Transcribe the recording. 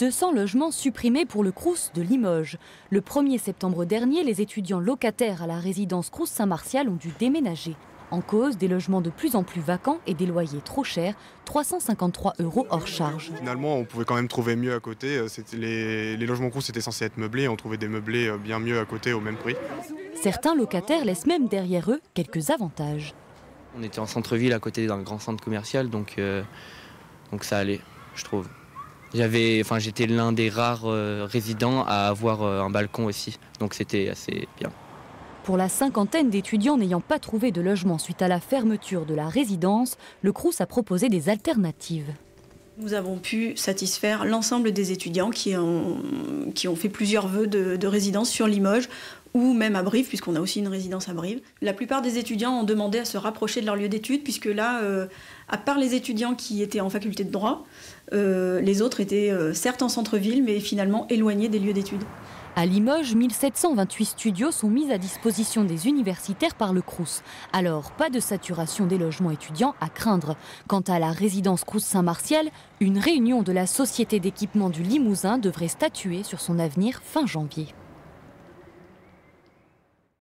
200 logements supprimés pour le Crous de Limoges. Le 1er septembre dernier, les étudiants locataires à la résidence Crous Saint-Martial ont dû déménager. En cause, des logements de plus en plus vacants et des loyers trop chers, 353 € hors charge. Finalement, on pouvait quand même trouver mieux à côté. Les logements Crous étaient censés être meublés, on trouvait des meublés bien mieux à côté au même prix. Certains locataires laissent même derrière eux quelques avantages. On était en centre-ville à côté d'un grand centre commercial, donc ça allait, je trouve. J'étais l'un des rares résidents à avoir un balcon aussi, donc c'était assez bien. Pour la cinquantaine d'étudiants n'ayant pas trouvé de logement suite à la fermeture de la résidence, le Crous a proposé des alternatives. Nous avons pu satisfaire l'ensemble des étudiants qui ont fait plusieurs vœux de résidence sur Limoges ou même à Brive, puisqu'on a aussi une résidence à Brive. La plupart des étudiants ont demandé à se rapprocher de leur lieu d'études, puisque là, à part les étudiants qui étaient en faculté de droit, les autres étaient certes en centre-ville, mais finalement éloignés des lieux d'études. À Limoges, 1728 studios sont mis à disposition des universitaires par le Crous. Alors, pas de saturation des logements étudiants à craindre. Quant à la résidence Crous Saint-Martial, une réunion de la Société d'équipement du Limousin devrait statuer sur son avenir fin janvier.